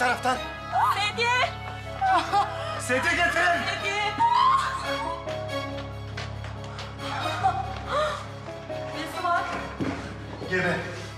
taraftan. Sedye! Sedye getirin. Sedye! Nesi var? Gene.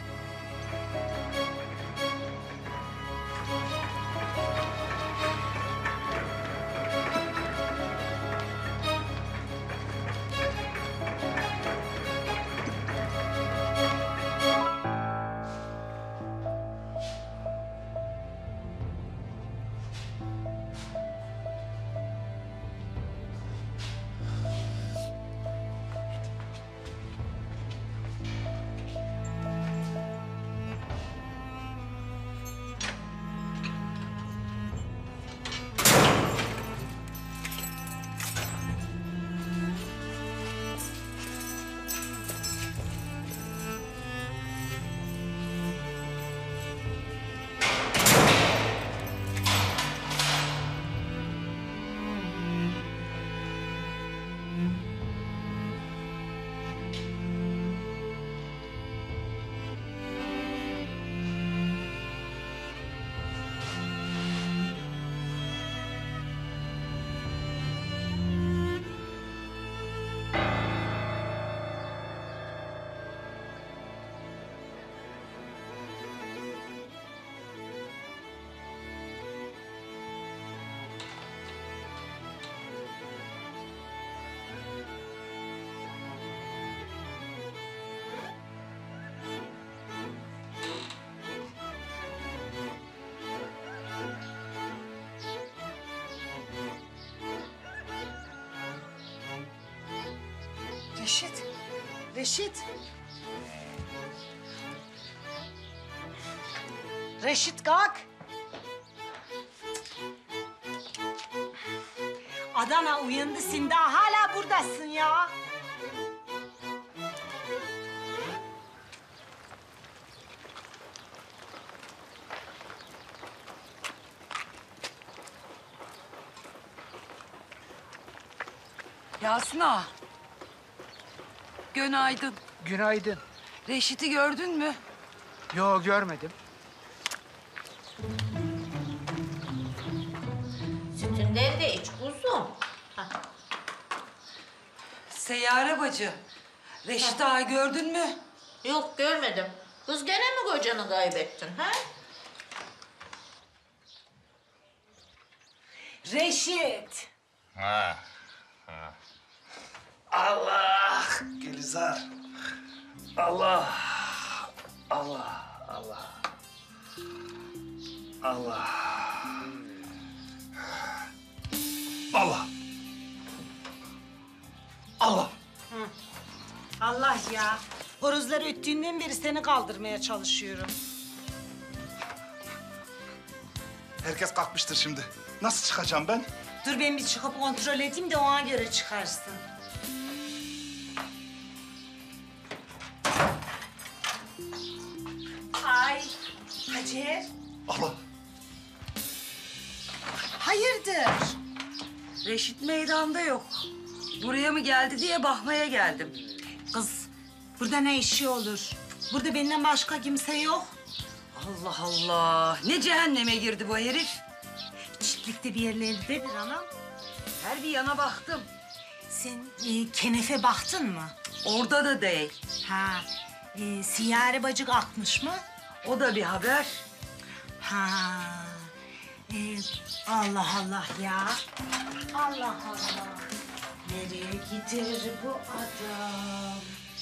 Reşit. Reşit. Reşit kalk. Adana uyandı, sen daha hala buradasın ya. Yasin ağa. Günaydın. Günaydın. Reşit'i gördün mü? Yo, görmedim. Sütünden de iç kuzum. Seyyare bacı. Reşit ağa gördün mü? Yok görmedim. Kız gene mi kocanı kaybettin ha? Reşit. Ha. Allah! Gülizar. Allah! Allah! Allah! Allah! Allah! Allah! Allah ya. Horozlar öttüğünden beri seni kaldırmaya çalışıyorum. Herkes kalkmıştır şimdi. Nasıl çıkacağım ben? Dur ben bir çıkıp kontrol edeyim de ona göre çıkarsın. Ay Hacer. Allah! Hayırdır? Reşit meydanda yok. Buraya mı geldi diye bakmaya geldim. Kız burada ne işi olur? Burada benden başka kimse yok. Allah Allah. Ne cehenneme girdi bu herif? Çiftlikte bir yerlerdedir anam. Her bir yana baktım. Sen kenefe baktın mı? Orada da değil. Ha, siyare bacık atmış mı? O da bir haber. Ha, Allah Allah ya. Allah Allah. Nereye gider bu adam?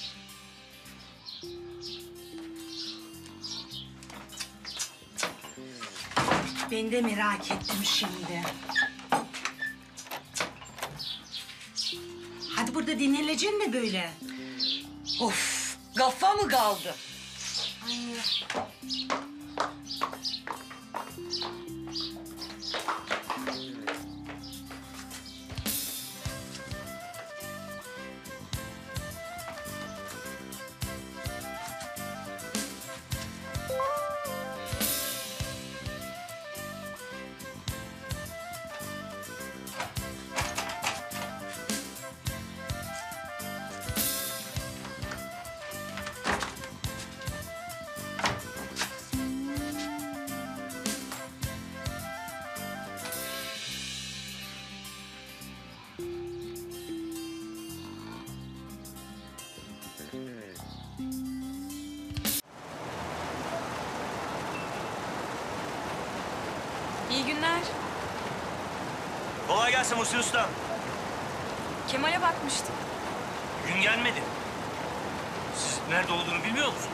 Ben de merak ettim şimdi. Hadi burada dinleneceksin mi böyle? Of, gaffa mı kaldı? Ay. İyi günler. Kolay gelsin Muhsin Usta. Kemal'e bakmıştım. Gün gelmedi. Siz nerede olduğunu bilmiyor musunuz?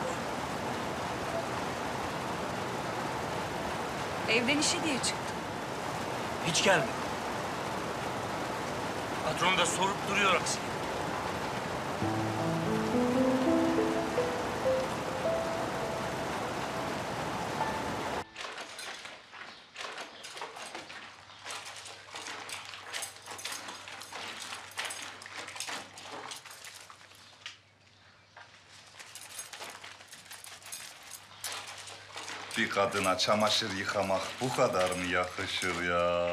Evden işe diye çıktım. Hiç gelmedi. Patron da sorup duruyor aksine. Bir kadına çamaşır yıkamak bu kadar mı yakışır ya?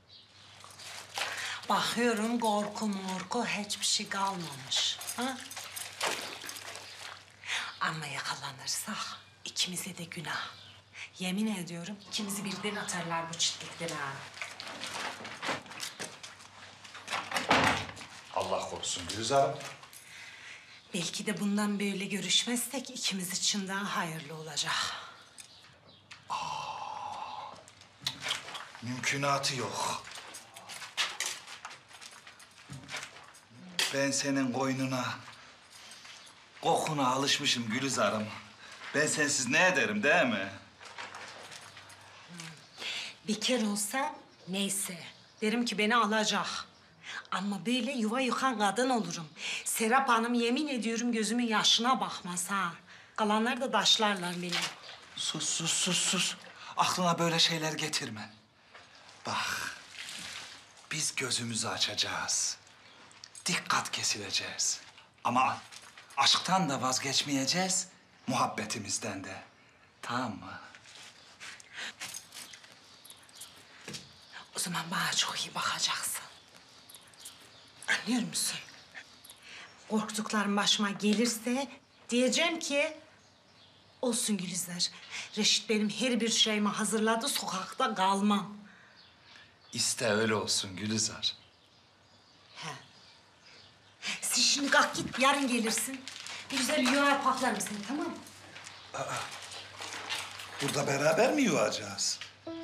Bakıyorum korku hiçbir şey kalmamış. Ha? Ama yakalanırsak ikimize de günah. Yemin ediyorum ikimizi birden atarlar bu çiftlikten ha. Allah korusun Gülizar'ım. Belki de bundan böyle görüşmezsek ikimiz için daha hayırlı olacak. Mümkünatı yok. Ben senin koynuna, kokuna alışmışım Gülizar'ım. Ben sensiz ne ederim değil mi? Bekar olsam neyse. Derim ki beni alacak. Ama böyle yuva yıkan kadın olurum. Serap Hanım yemin ediyorum gözümün yaşına bakmaz ha. Kalanlar da taşlarlar beni. Sus. Aklına böyle şeyler getirme. Bak, biz gözümüzü açacağız. Dikkat kesileceğiz. Ama aşktan da vazgeçmeyeceğiz, muhabbetimizden de. Tamam mı? O zaman bana çok iyi bakacaksın. Anlıyor musun? Korktuklarım başıma gelirse diyeceğim ki... Olsun Gülizar. Reşit benim her bir şeyimi hazırladı, sokakta kalmam. İste öyle olsun Gülizar. He. Sen şimdi kalk git, yarın gelirsin. Bir güzel yuva paklarım seni, tamam mı? Burada beraber mi yuvacağız?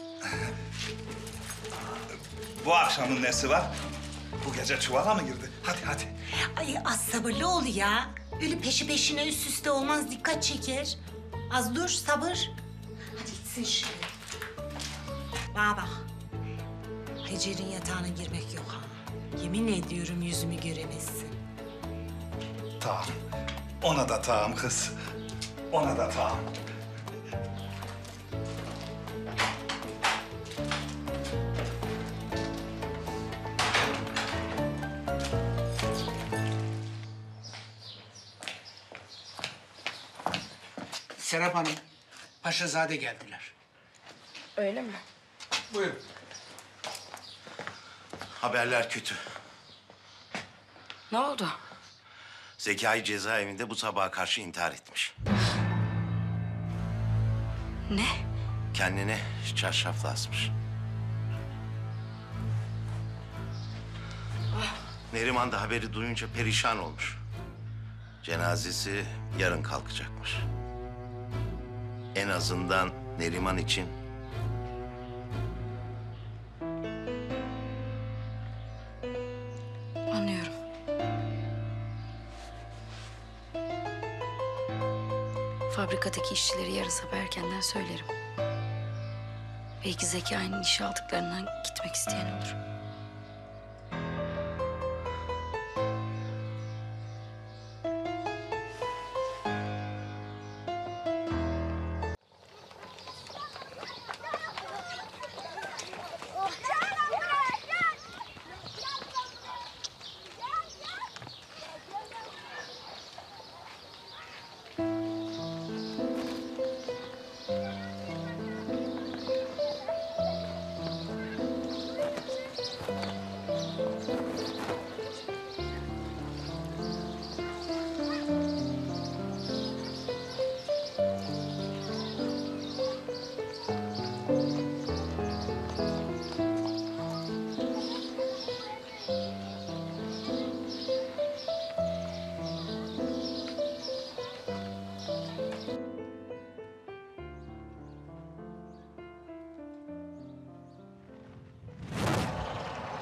Bu akşamın nesi var? Bu gece çuvala mı girdi? Hadi. Ay az sabırlı ol ya. Öyle peşi peşine üst üste olmaz, dikkat çeker. Az dur, sabır. Hadi gitsin şimdi. Bana bak. Hacer'in yatağına girmek yok ha. Yemin ediyorum yüzümü göremezsin. Tamam. Ona da tamam kız. Ona da tamam. Serap Hanım, Paşazade geldiler. Öyle mi? Buyurun. Haberler kötü. Ne oldu? Zekai cezaevinde bu sabaha karşı intihar etmiş. Ne? Kendini çarşafla asmış. Neriman da haberi duyunca perişan olmuş. Cenazesi yarın kalkacakmış. En azından Neriman için Anlıyorum. Fabrikadaki işçileri yarın sabah erkenden söylerim. Belki Zekai'nin işe aldıklarından gitmek isteyen olur.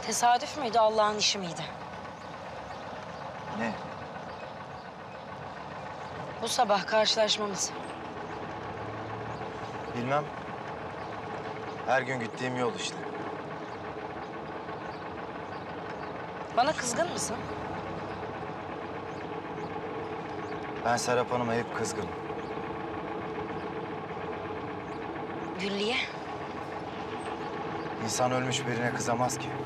Tesadüf müydü, Allah'ın işi miydi? Ne? Bu sabah karşılaşmamız. Bilmem. Her gün gittiğim yol işte. Bana kızgın mısın? Ben Serap Hanım'a hep kızgınım. Güllü'ye. İnsan ölmüş birine kızamaz ki.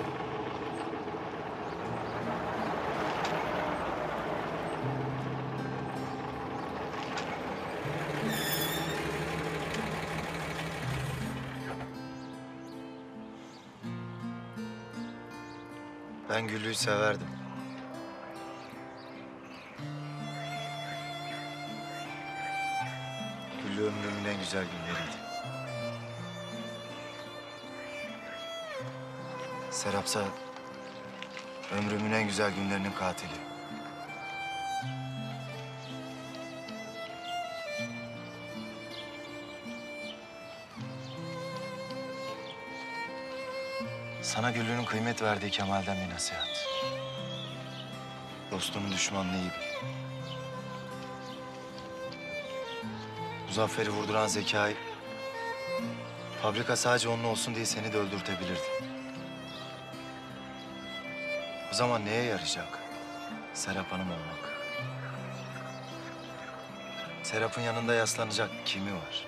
Ben Güllü'yü severdim. Güllü ömrümün en güzel günleriydi. Serapsa ömrümün en güzel günlerinin katili. Sana Güllü'nün kıymet verdiği Kemal'den bir nasihat. Dostunun düşmanını iyi bil. Muzaffer'i vurduran Zekai, fabrika sadece onun olsun diye seni de öldürtebilirdi. O zaman neye yarayacak Serap Hanım olmak? Serap'ın yanında yaslanacak kimi var?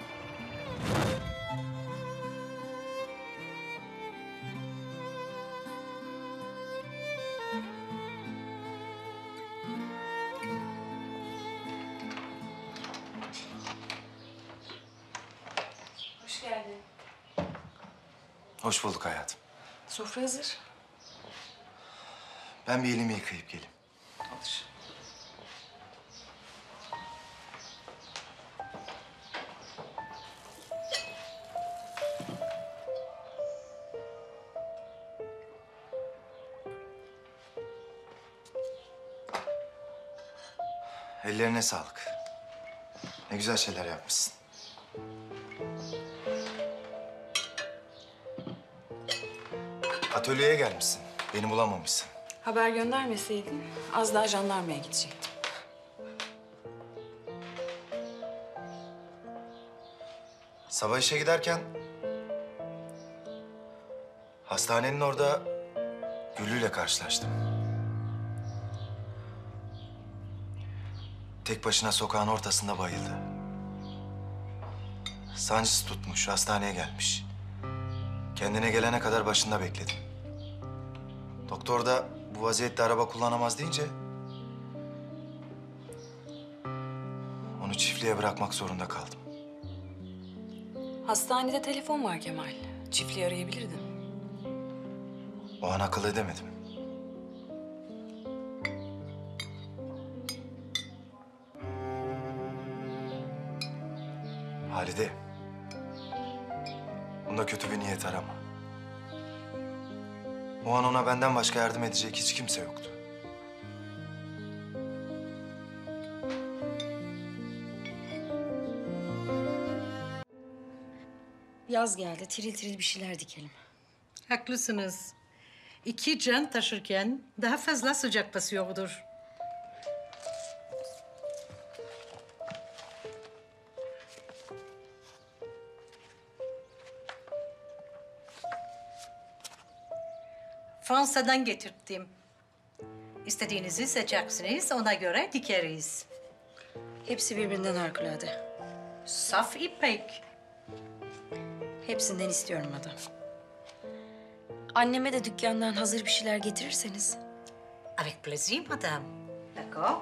Hoş geldin. Hoş bulduk hayatım. Sofra hazır. Ben bir elimi yıkayıp geleyim. Olur. Ellerine sağlık. Ne güzel şeyler yapmışsın. Atölyeye gelmişsin. Beni bulamamışsın. Haber göndermeseydin az daha jandarmaya gidecektim. Sabah işe giderken hastanenin orada Güllü'yle karşılaştım. Tek başına sokağın ortasında bayıldı. Sancısı tutmuş, hastaneye gelmiş. Kendine gelene kadar başında bekledim. Doktor da bu vaziyette araba kullanamaz deyince onu çiftliğe bırakmak zorunda kaldım. Hastanede telefon var Kemal. Çiftliği arayabilirdin. O an akıl edemedim. Halide, bunda kötü bir niyet arama. O an ona benden başka yardım edecek hiç kimse yoktu. Yaz geldi, tiril tiril bir şeyler dikelim. Haklısınız. 2 can taşırken daha fazla sıcak basıyordur. Fransa'dan getirttim. İstediğinizi seçeceksiniz, ona göre dikeriz. Hepsi birbirinden harikulade. Saf ipek. Hepsinden istiyorum madam. Anneme de dükkandan hazır bir şeyler getirirseniz. Avec plaisir, madame. D'accord.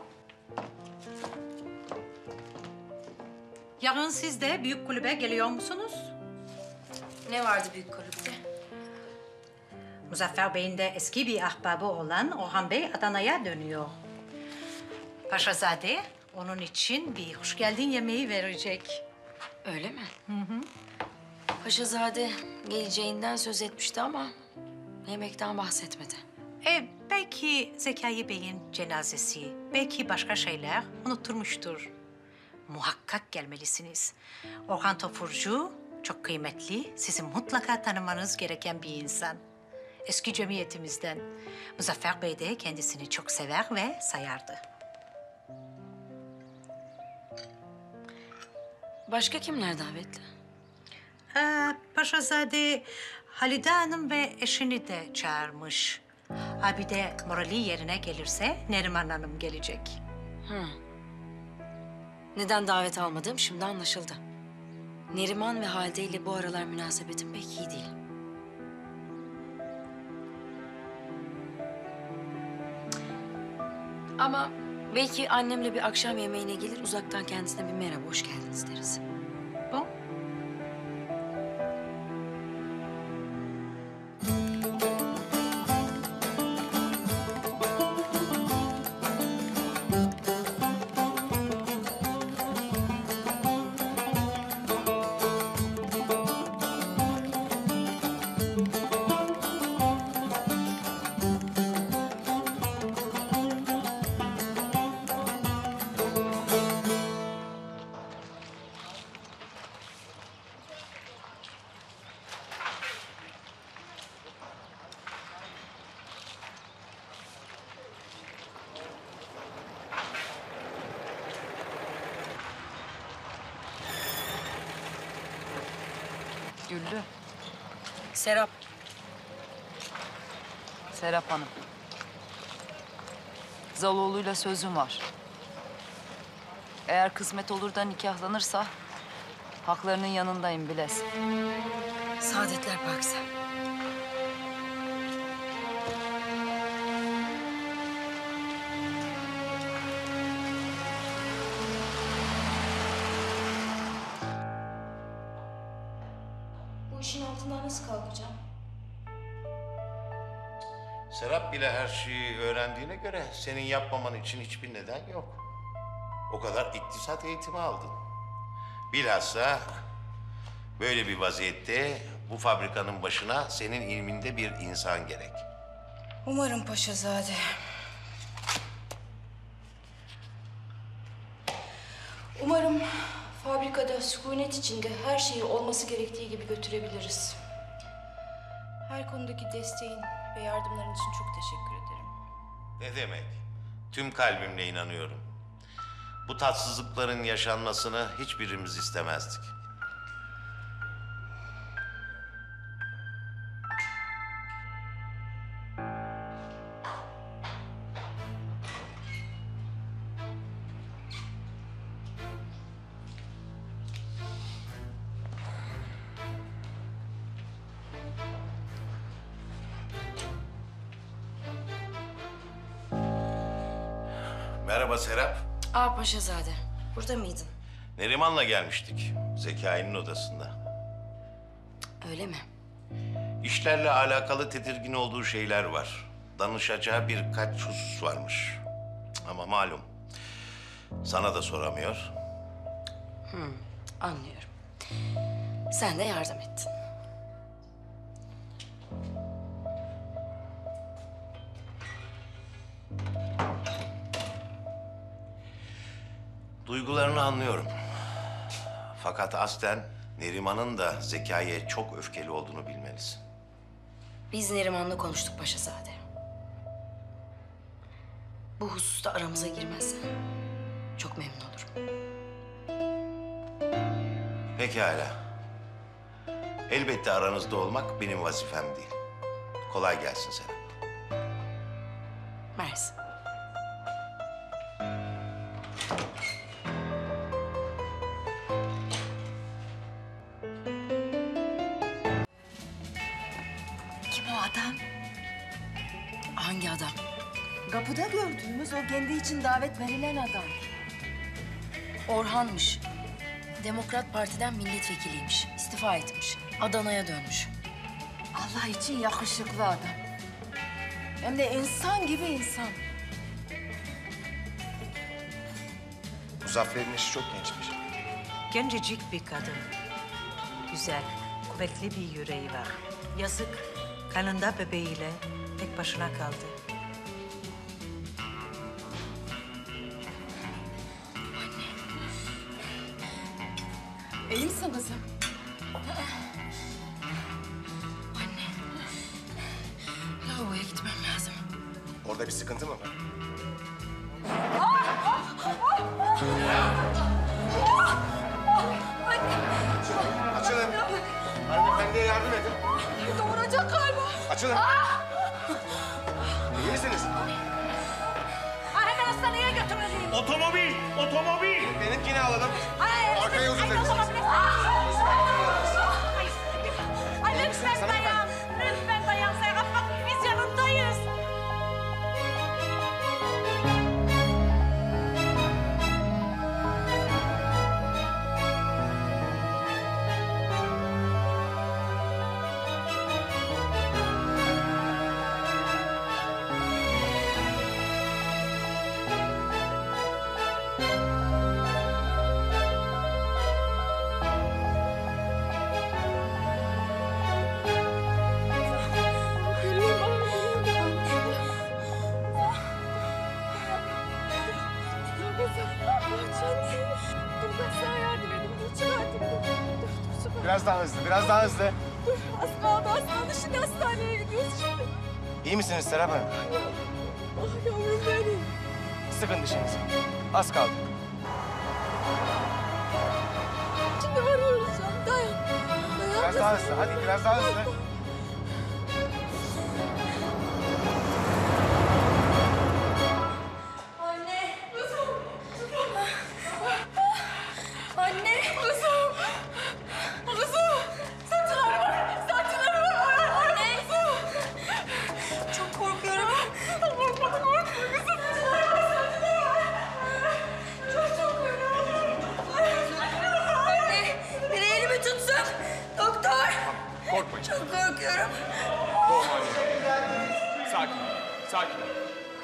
Yarın siz de büyük kulübe geliyor musunuz? Ne vardı büyük kulüpte? Muzaffer Bey'in de eski bir ahbabı olan Orhan Bey Adana'ya dönüyor. Paşazade onun için bir hoş geldin yemeği verecek. Öyle mi? Paşazade geleceğinden söz etmişti ama yemekten bahsetmedi. Belki Zekai Bey'in cenazesi, belki başka şeyler unutturmuştur. Muhakkak gelmelisiniz. Orhan Topurcu çok kıymetli, sizin mutlaka tanımanız gereken bir insan. Eski cemiyetimizden. Muzaffer Bey de kendisini çok sever ve sayardı. Başka kimler davetli? Paşazade Halide Hanım ve eşini de çağırmış. Ha bir de morali yerine gelirse Neriman Hanım gelecek. Neden davet almadığım şimdi anlaşıldı. Neriman ve Halide ile bu aralar münasebetim pek iyi değil. Ama belki annemle bir akşam yemeğine gelir, uzaktan kendisine bir merhaba, hoş geldiniz deriz. Bu? Güllü. Serap. Serap Hanım. Zaloğlu'yla sözüm var. Eğer kısmet olur da nikahlanırsa haklarının yanındayım bilesin. Saadetler Pakize. Bu işin altından nasıl kalkacağım? Serap bile her şeyi öğrendiğine göre senin yapmaman için hiçbir neden yok. O kadar iktisat eğitimi aldın. Bilhassa böyle bir vaziyette bu fabrikanın başına senin ilminde bir insan gerek. Umarım Paşazade. Umarım fabrikada sükunet içinde her şeyi olması gerektiği gibi götürebiliriz. Her konudaki desteğin ve yardımların için çok teşekkür ederim. Ne demek? Tüm kalbimle inanıyorum. Bu tatsızlıkların yaşanmasını hiçbirimiz istemezdik. Merhaba Serap. Paşazade, burada mıydın? Neriman'la gelmiştik. Zekai'nin odasında. Öyle mi? İşlerle alakalı tedirgin olduğu şeyler var. Danışacağı birkaç husus varmış. Ama malum. Sana da soramıyor. Anlıyorum. Sen de yardım ettin. Duygularını anlıyorum. Fakat aslen Neriman'ın da Zekai'ye çok öfkeli olduğunu bilmelisin. Biz Neriman'la konuştuk Paşazade. Bu hususta aramıza girmezsen çok memnun olurum. Pekala. Elbette aranızda olmak benim vazifem değil. Kolay gelsin Serap. Mersi. Kim o adam? Hangi adam? Kapıda gördüğümüz o kendi için davet verilen adam. Orhan'mış. Demokrat Parti'den milletvekiliymiş. İstifa etmiş. Adana'ya dönmüş. Allah için yakışıklı adam. Hem de insan gibi insan. Muzaffer'in eşi çok gençmiş. Gencecik bir kadın. Güzel, kuvvetli bir yüreği var. Yazık, kanında bebeğiyle tek başına kaldı. İyi misin kızım? Orada bir sıkıntı mı var? Açılın. Hanımefendiye yardım edin. Doğuracak galiba. Açılın. İyi misiniz? Hemen hastaneye götürelim. Otomobil! Otomobil! Benimkini alalım. Arkaya uzun verin. Ay lütfen dayan. Lütfen dayan Serap. Bak biz yanındayız. Biraz daha hızlı, biraz daha hızlı. Az kaldı. Şimdi hastaneye gidiyoruz şimdi. İyi misiniz Serap Hanım? Ah yavrum benim. Sıkın dişinizi. Az kaldı. Şimdi varıyoruz canım. Dayan. Dayan. Biraz daha hızlı, hadi biraz daha hızlı. Anne. Kızım. Anne. Kızım. Kızım. Saçları var. Saçları var. Anne. Kızım. Çok korkuyorum. Korkma korkma kızım. Saçları var. Çok korkuyorum. Anne. Bir elimi tutsun. Doktor. Korkmayın. Çok korkuyorum. Doğum anne. Sakin ol. Sakin ol.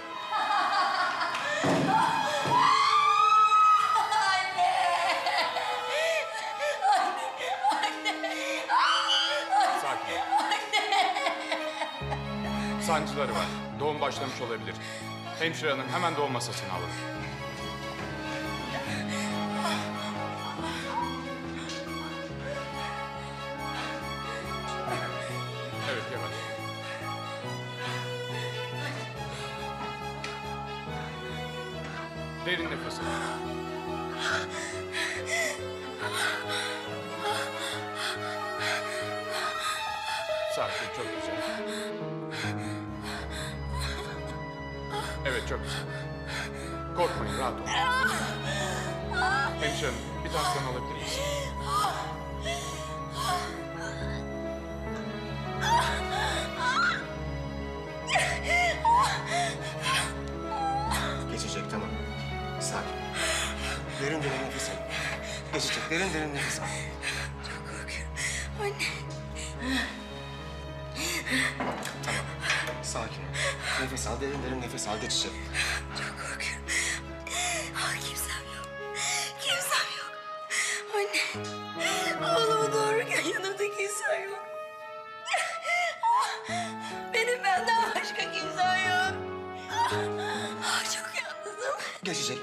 Sakin ol. Sancıları var. Doğum başlamış olabilir. Hemşire hanım hemen doğum masasına alın. Evet, yavaş. Derin nefes alın. Sakin, çok güzel. Evet, çok güzel. Korkmayın, rahat olun. Hemşire hanım, bir tansiyon alabilir miyiz? Geçecek, tamam. Sakin. Derin derin nefes al. Geçecek, derin derin nefes al. Çok korkuyorum. Anne. Tamam. Sakin ol. Nefes al, derin derin nefes al. Geçecek. Çok korkuyorum. Ah, kimsem yok. Kimsem yok. Anne. Oğlumu doğururken yanımda kimsem yok. Benim benden başka kimsem yok. Ah, çok yalnızım. Geçecek.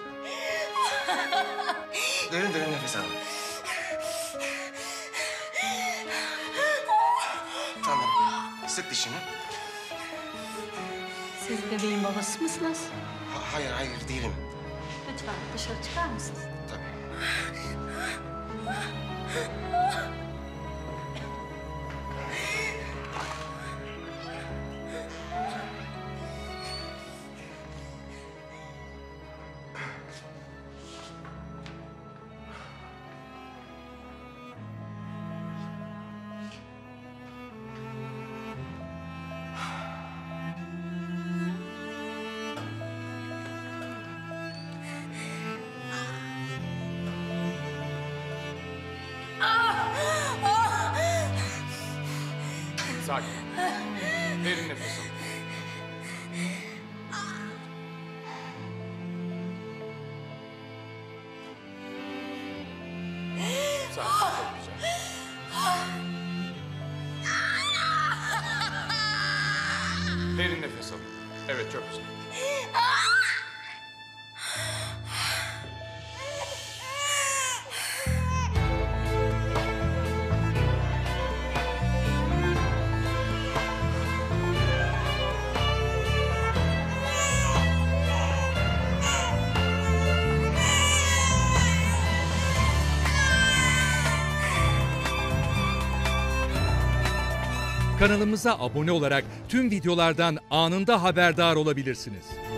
Derin derin nefes al. Tamam. Sık dişini. Siz bebeğin babası mısınız? Hayır, hayır değilim. Lütfen dışarı çıkar mısınız? Tabii. Sakin. Derin nefes alın. Sakin, çok güzel. Derin nefes alın. Evet, çok güzel. Kanalımıza abone olarak tüm videolardan anında haberdar olabilirsiniz.